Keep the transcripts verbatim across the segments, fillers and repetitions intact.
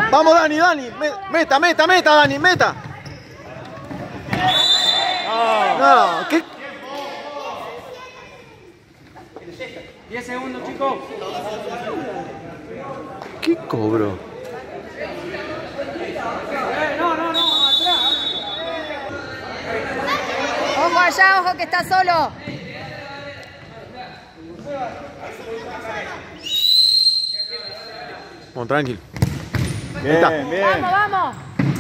Vamos, Dani, Dani. Meta, meta, meta, Dani, meta. No, ¿qué? diez segundos, chicos. ¿Qué cobro? No, no, no, atrás. Ojo allá, ojo que está solo. Vamos, tranquilo. Bien, está. bien. Vamos, vamos.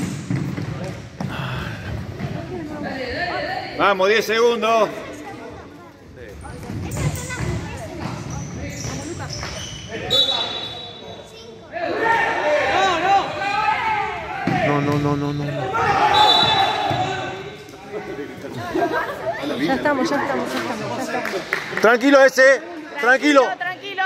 Vamos, diez segundos. No, no, no, no, no. Ya estamos, ya estamos, ya estamos, ya estamos. Tranquilo ese. Tranquilo. Tranquilo.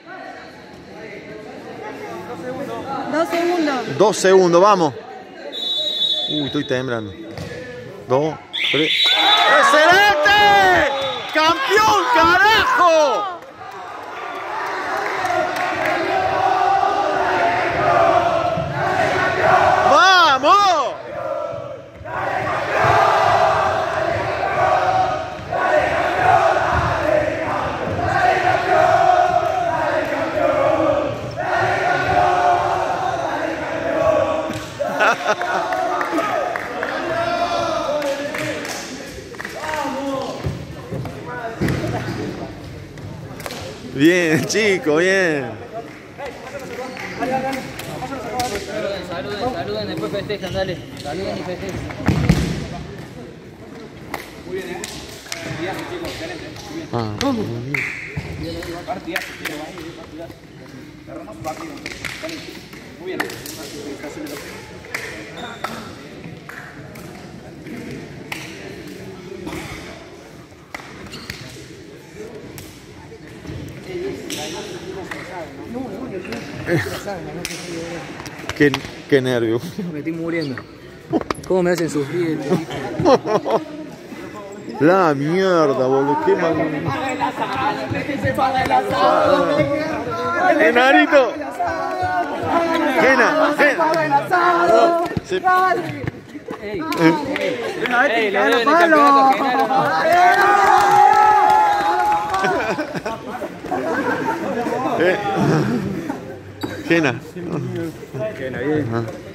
Dos segundos. Dos segundos, vamos. Uy, estoy temblando. Dos, tres. ¡Excelente! ¡Campeón, carajo! ¡Vamos! Bien, chico, bien. Saluden, saluden, saluden, después festejan, dale. Saluden y festejan. Muy bien, ¿eh? Partidazo, chicos, excelente. Muy bien. Ah, ¿Cómo? Partidazo, chicos, ahí, partidazo. Hermoso partido. Muy bien. Casi me lo tengo. Qué, qué nervio. Me estoy muriendo. ¿Cómo me hacen sufrir? La mierda, boludo. Qué mal. Genarito. Gena, Gena. Sí. ¡Ey! ¡Ey! ¡Le deben el campeonato a Eh. Gena. Genaro! Gena, bien.